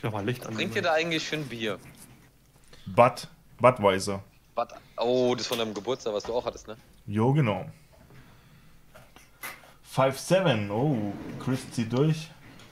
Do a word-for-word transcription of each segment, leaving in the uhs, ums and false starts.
Ich mal Licht an. Trinkt ihr da eigentlich für ein Bier? Bud. Budweiser. Bud. Oh, das von deinem Geburtstag, was du auch hattest, ne? Jo, genau. fünf sieben. Oh, Chris zieht durch.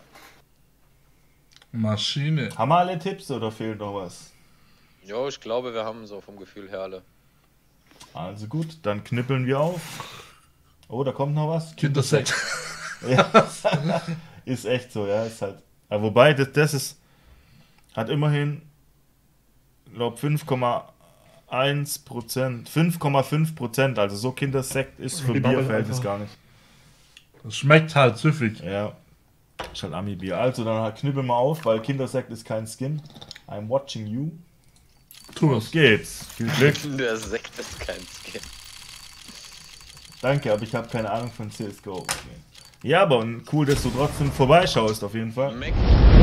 Maschine. Haben wir alle Tipps oder fehlt noch was? Jo, ich glaube, wir haben so vom Gefühl her alle. Also gut, dann knippeln wir auf. Oh, da kommt noch was. Kindersekt. Ja, ist echt so, ja. Ist halt. Aber wobei, das, das ist. Hat immerhin, glaube fünf Komma eins Prozent. fünf Komma fünf Prozent. Also so Kindersekt ist für Bierverhältnis gar nicht. Das schmeckt halt süffig. Ja. Ist halt Ami-Bier. Also dann halt knippeln wir auf, weil Kindersekt ist kein Skin. I'm watching you. Tu Auf es. geht's. Viel Glück. Der Sekt ist kein Skin. Danke, aber ich habe keine Ahnung von C S G O. Okay. Ja, aber cool, dass du trotzdem vorbeischaust, auf jeden Fall. Mac.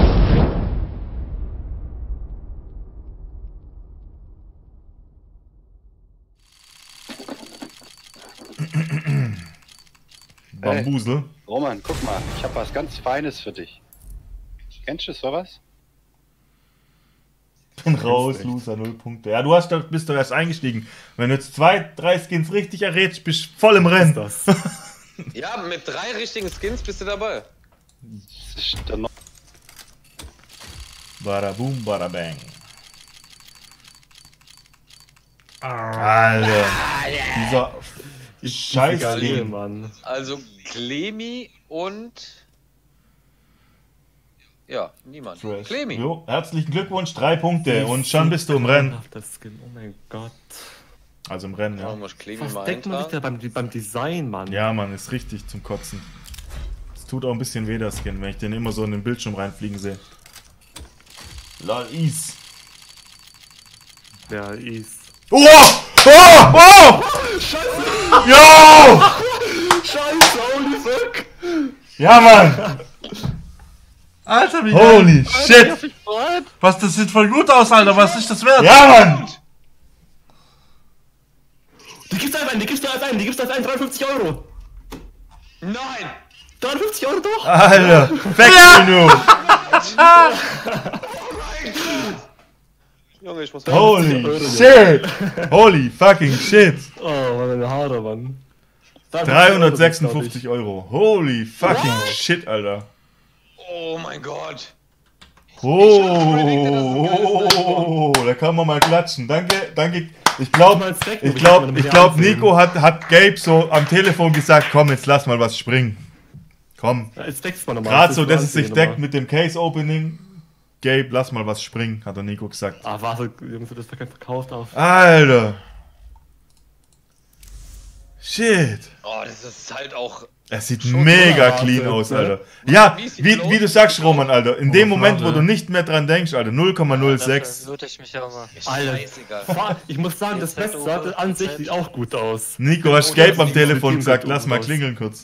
Bambusel. Roman, guck mal, ich habe was ganz Feines für dich. Kennst du sowas? Bin raus, Loser, null Punkte. Ja, du hast, doch- bist doch erst eingestiegen. Wenn du jetzt zwei, drei Skins richtig errätst, bist du voll im Rennen. Das. Ja, mit drei richtigen Skins bist du dabei. Das ist der Neu- Bada boom, bada bang. Alter. Dieser scheiß Geil, Ding. Mann. Also Clemi und... Ja, niemand. Fresh. Clemi. Jo, herzlichen Glückwunsch, drei Punkte und schon bist du im Rennen. Das Skin, oh mein Gott. Also im Rennen, Ja, ja. muss Clemi Was mal denkt man sich da eintragen. beim, beim Design, Mann? Ja, Mann, ist richtig zum Kotzen. Es tut auch ein bisschen weh, der Skin, wenn ich den immer so in den Bildschirm reinfliegen sehe. Lol, Is. Der ist. Oh! Oh! Oh! Scheiße! Yo! Scheiße, holy fuck! Ja, Mann! Alter, wie Holy geil. shit! Was, das sieht voll gut aus, Alter. Was ist das wert? Ja, Mann! Die gibt's da ein, die gibt's da ein, die gibt's da ein, dreiundfünfzig Euro! Nein! dreiundfünfzig Euro doch! Alter! Fact-Menü! Junge, ich muss... Holy shit! Holy fucking shit! Oh, meine Haare, Mann. dreihundertsechsundfünfzig Euro. Holy fucking shit, Alter. Oh mein Gott. Oh, da kann man mal klatschen. Danke, danke. Ich glaube, Mal Zweck, ich aber glaube, kann man ich mit glaube, ansehen. Nico hat, hat Gabe so am Telefon gesagt, komm, jetzt lass mal was springen. Komm. Ja, jetzt deckst du mal nochmal. Gerade so, dass es sich deckt mit dem Case Opening. Gabe, lass mal was springen, hat der Nico gesagt. Ah, warte, Jungs, das verkauft verkauft auf. Alter. Shit. Oh, das ist halt auch... Es sieht Schon mega unerwartet, clean aus, ne? Alter. Ja, Wie sieht wie, los? wie du sagst, Roman, Alter. In dem Oh, Moment, wo Mann, du ey. nicht mehr dran denkst, Alter. null Komma null sechs. Dafür würde ich mich auch mal. Alter. Scheißegal. Fahr- Ich muss sagen, das Jetzt halt Beste over- an sich Zeit. sieht auch gut aus. Nico, hast Oh, Gabe das am sieht Telefon mit gesagt, dem lass mal aus. klingeln kurz.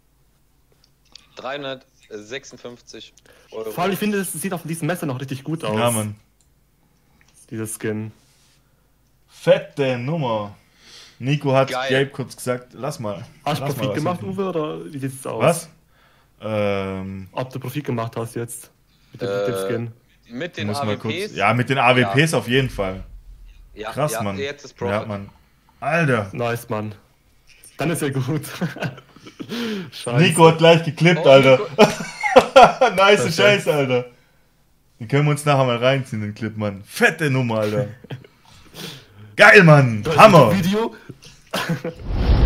dreihundertsechsundfünfzig Euro. Vor allem, ich finde, es sieht auf diesem Messer noch richtig gut aus. Ja, Mann. Dieses Skin. Fette Nummer. Nico hat Geil. Gabe kurz gesagt, lass mal. Hast du lass mal Profit was gemacht, machen. Uwe, oder wie sieht's aus? Was? Ähm, Ob du Profit gemacht hast jetzt? Mit dem, Äh, mit dem Skin. Mit den muss mal A W Ps. kurz. Ja, mit den A W Ps auf jeden Fall. ja, Krass, ja, Mann. Jetzt ist Ja, Profit. Mann. Alter. Nice, Mann. Dann ist ja gut. Scheiße. Nico hat gleich geklippt, Oh, Alter. Nice Perfekt. Scheiße, Alter. Den können wir uns nachher mal reinziehen, den Clip, Mann. Fette Nummer, Alter. Geil, Mann. Hammer. Video.